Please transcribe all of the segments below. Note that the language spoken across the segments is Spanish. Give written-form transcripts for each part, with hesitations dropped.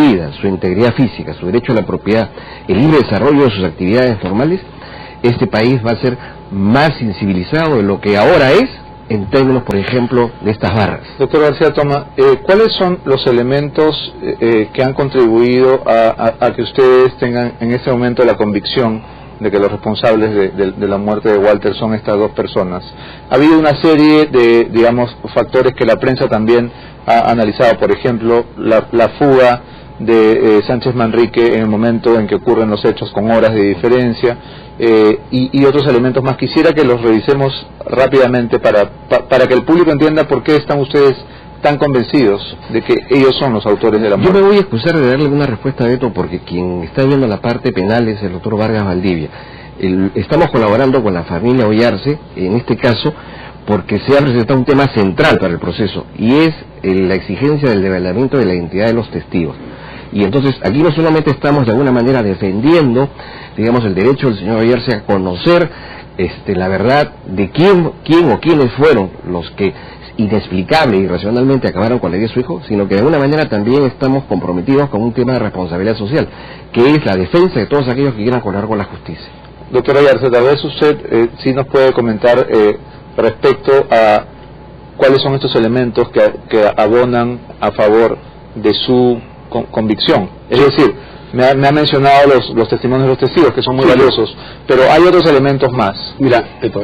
vida, su integridad física, su derecho a la propiedad, el libre desarrollo de sus actividades normales, este país va a ser más incivilizado de lo que ahora es, en términos, por ejemplo, de estas barras. Doctor García Toma, ¿cuáles son los elementos que han contribuido a que ustedes tengan en este momento la convicción de que los responsables de la muerte de Walter son estas dos personas? Ha habido una serie de, digamos, factores que la prensa también ha analizado, por ejemplo, la fuga de Sánchez Manrique en el momento en que ocurren los hechos con horas de diferencia, y otros elementos más. Quisiera que los revisemos rápidamente para que el público entienda por qué están ustedes tan convencidos de que ellos son los autores de la muerte. Yo me voy a excusar de darle una respuesta a Beto, porque quien está viendo la parte penal es el doctor Vargas Valdivia. Estamos colaborando con la familia Ollarse, en este caso, porque se ha presentado un tema central para el proceso, y es la exigencia del develamiento de la identidad de los testigos. Y entonces aquí no solamente estamos de alguna manera defendiendo, digamos, el derecho del señor Ollarse a conocer la verdad de quién o quiénes fueron los que inexplicable y irracionalmente acabaron con la vida de su hijo, sino que de alguna manera también estamos comprometidos con un tema de responsabilidad social, que es la defensa de todos aquellos que quieran colaborar con la justicia. Doctor Ollarse, tal vez usted sí nos puede comentar respecto a cuáles son estos elementos que abonan a favor de su convicción. Es decir, me ha mencionado los testimonios de los testigos, que son muy valiosos, pero hay otros elementos más. Mira,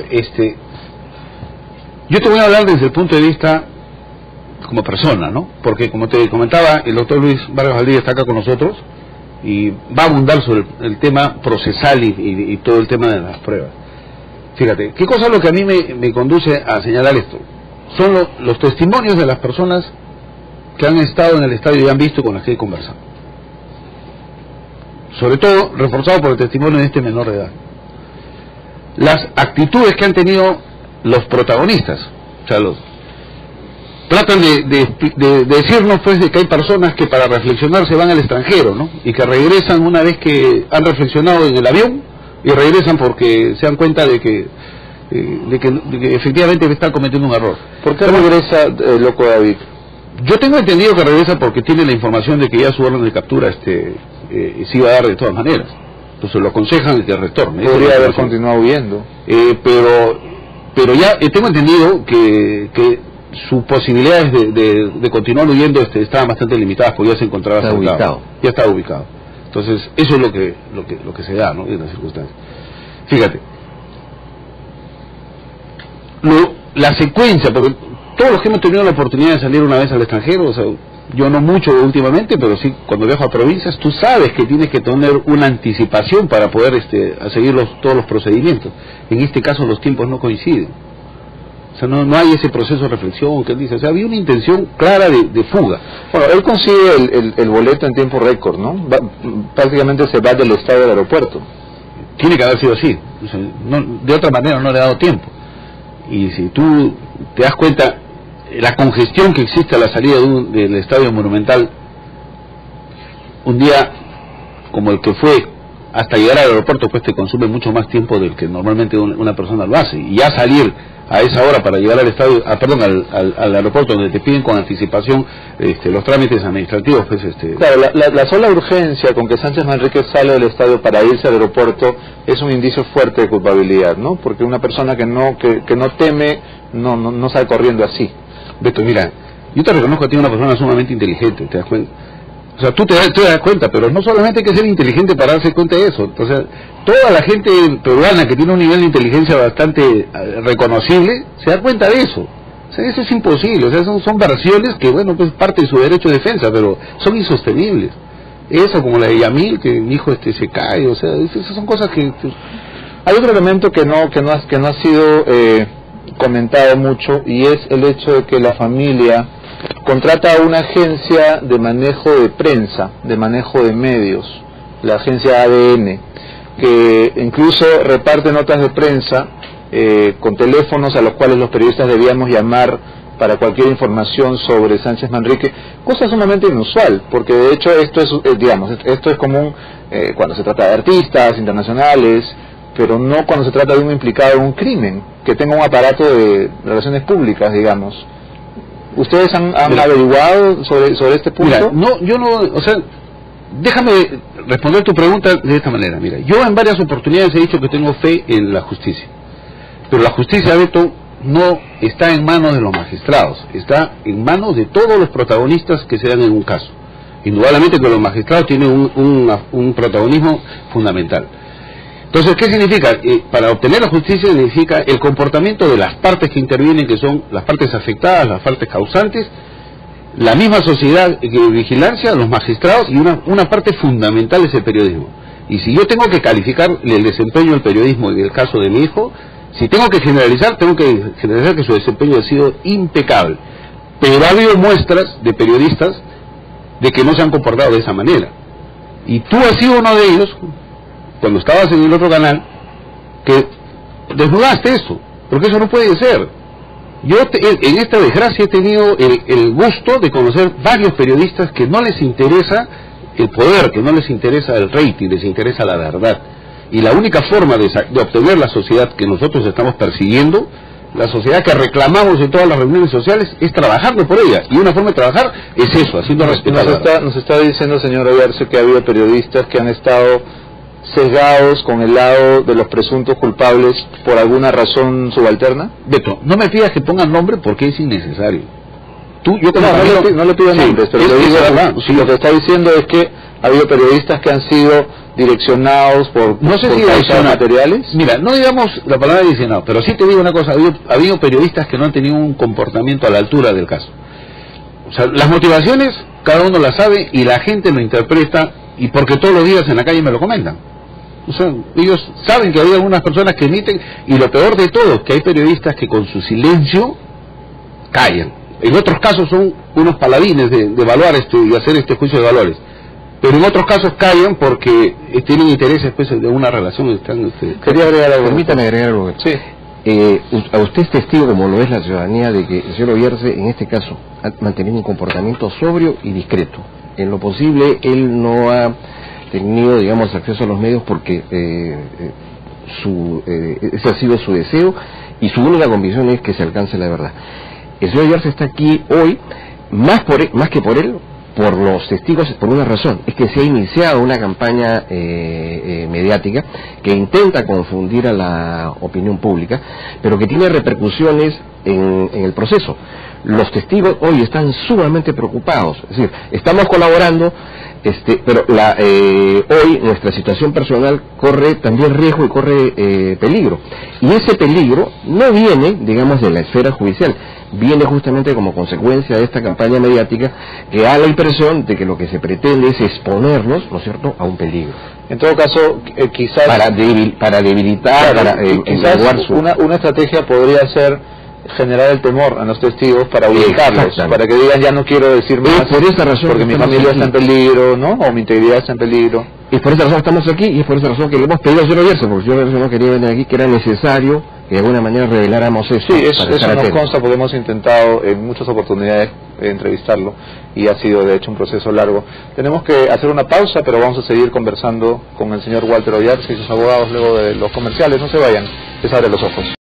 yo te voy a hablar desde el punto de vista como persona, ¿no? Porque como te comentaba, el doctor Luis Vargas Valdivia está acá con nosotros y va a abundar sobre el tema procesal y todo el tema de las pruebas. Fíjate, ¿qué cosa es lo que a mí me conduce a señalar esto? Son los testimonios de las personas que han estado en el estadio y han visto, con las que he conversado. Sobre todo reforzado por el testimonio de este menor de edad. Las actitudes que han tenido los protagonistas, o sea, tratan de decirnos pues de que hay personas que para reflexionar se van al extranjero, ¿no? Y que regresan una vez que han reflexionado en el avión, y regresan porque se dan cuenta de que efectivamente están cometiendo un error. ¿Por qué regresa loco David? Yo tengo entendido que regresa porque tiene la información de que ya su orden de captura se iba a dar de todas maneras. Entonces lo aconsejan que retorne. Podría haber continuado huyendo. Pero ya tengo entendido que sus posibilidades de continuar huyendo estaban bastante limitadas, porque ya se encontraba ubicado. Ya estaba ubicado. Entonces eso es lo que se da, ¿no? En las circunstancias. Fíjate, la secuencia, porque todos los que hemos tenido la oportunidad de salir una vez al extranjero, o sea, yo no mucho últimamente, pero sí cuando viajo a provincias, tú sabes que tienes que tener una anticipación para poder seguir todos los procedimientos. En este caso los tiempos no coinciden. O sea, no hay ese proceso de reflexión que él dice. O sea, había una intención clara de fuga. Bueno, él consigue el boleto en tiempo récord, ¿no? Prácticamente se va del estadio al aeropuerto. Tiene que haber sido así. O sea, de otra manera no le ha dado tiempo. Y si tú te das cuenta, la congestión que existe a la salida del Estadio Monumental, un día como el que fue, hasta llegar al aeropuerto, pues te consume mucho más tiempo del que normalmente una persona lo hace. Y ya salir a esa hora para llegar al estadio, al aeropuerto, donde te piden con anticipación los trámites administrativos, pues Claro, la sola urgencia con que Sánchez Manrique sale del estadio para irse al aeropuerto es un indicio fuerte de culpabilidad, ¿no? Porque una persona que no teme no sale corriendo así. Beto, mira, yo te reconozco a ti una persona sumamente inteligente, ¿te das cuenta? O sea, tú te das cuenta, pero no solamente hay que ser inteligente para darse cuenta de eso. O sea, toda la gente peruana que tiene un nivel de inteligencia bastante reconocible se da cuenta de eso. O sea, eso es imposible. O sea, son versiones que, bueno, pues parte de su derecho de defensa, pero son insostenibles. Eso, como la de Yamil, que mi hijo se cae, o sea, esas son cosas que... Hay otro elemento que no ha sido comentado mucho, y es el hecho de que la familia contrata a una agencia de manejo de prensa, de manejo de medios, la agencia ADN, que incluso reparte notas de prensa con teléfonos a los cuales los periodistas debíamos llamar para cualquier información sobre Sánchez Manrique, cosa sumamente inusual, porque de hecho esto es común cuando se trata de artistas internacionales, pero no cuando se trata de un implicado en un crimen, que tenga un aparato de relaciones públicas, digamos. ¿Ustedes han averiguado sobre este punto? Mira, yo no, o sea, déjame responder tu pregunta de esta manera. Mira, yo en varias oportunidades he dicho que tengo fe en la justicia, pero la justicia, Beto, no está en manos de los magistrados, está en manos de todos los protagonistas que se dan en un caso. Indudablemente que los magistrados tienen un protagonismo fundamental. Entonces, ¿qué significa? Para obtener la justicia significa el comportamiento de las partes que intervienen, que son las partes afectadas, las partes causantes, la misma sociedad de vigilancia, los magistrados, y una parte fundamental es el periodismo. Y si yo tengo que calificar el desempeño del periodismo en el caso de mi hijo, si tengo que generalizar que su desempeño ha sido impecable. Pero ha habido muestras de periodistas de que no se han comportado de esa manera. Y tú has sido uno de ellos, cuando estabas en el otro canal, que desnudaste eso, porque eso no puede ser. Yo en esta desgracia he tenido el gusto de conocer varios periodistas que no les interesa el poder, que no les interesa el rating, les interesa la verdad. Y la única forma de obtener la sociedad que nosotros estamos persiguiendo, la sociedad que reclamamos en todas las reuniones sociales, es trabajando por ella. Y una forma de trabajar es eso, haciendo respetar. Nos está diciendo, señor Oyarse, que ha habido periodistas que han estado sesgados con el lado de los presuntos culpables por alguna razón subalterna. Beto, no me pidas que pongan nombre porque es innecesario. No le pido nombres, pero lo que está diciendo es que ha habido periodistas que han sido direccionados por materiales. Mira, no digamos la palabra direccionado, pero sí te digo una cosa, ha habido periodistas que no han tenido un comportamiento a la altura del caso. O sea, las motivaciones cada uno las sabe y la gente lo interpreta, y porque todos los días en la calle me lo comentan. O sea, ellos saben que hay algunas personas que emiten, y lo peor de todo, que hay periodistas que con su silencio callan. En otros casos son unos paladines de evaluar y hacer este juicio de valores. Pero en otros casos callan porque tienen intereses pues, de una relación. Quería agregar algo. Permítame agregar algo. Sí. A usted es testigo, como lo es la ciudadanía, de que el señor Oyarse, en este caso, ha mantenido un comportamiento sobrio y discreto. En lo posible, él no ha tenido, digamos, acceso a los medios porque ese ha sido su deseo, y su única convicción es que se alcance la verdad. El señor Oyarse está aquí hoy, más que por él, por los testigos, por una razón, es que se ha iniciado una campaña mediática que intenta confundir a la opinión pública, pero que tiene repercusiones en el proceso. Los testigos hoy están sumamente preocupados, es decir, estamos colaborando, pero hoy nuestra situación personal corre también riesgo y corre peligro, y ese peligro no viene, digamos, de la esfera judicial, viene justamente como consecuencia de esta campaña mediática que da la impresión de que lo que se pretende es exponernos, ¿no es cierto?, a un peligro. En todo caso, quizás para debilitar, quizás una estrategia podría ser generar el temor a los testigos para ubicarlos, para que digan ya no quiero decir más, por esa razón porque mi familia está en peligro, ¿no? O mi integridad está en peligro. Y por esa razón estamos aquí, y es por esa razón que le hemos pedido al señor Oyarse, porque el señor Oyarse no quería venir aquí, que era necesario que de alguna manera reveláramos eso. Sí, eso nos consta porque hemos intentado en muchas oportunidades entrevistarlo, y ha sido de hecho un proceso largo. Tenemos que hacer una pausa, pero vamos a seguir conversando con el señor Walter Oyarse y sus abogados luego de los comerciales. No se vayan, les abre los ojos.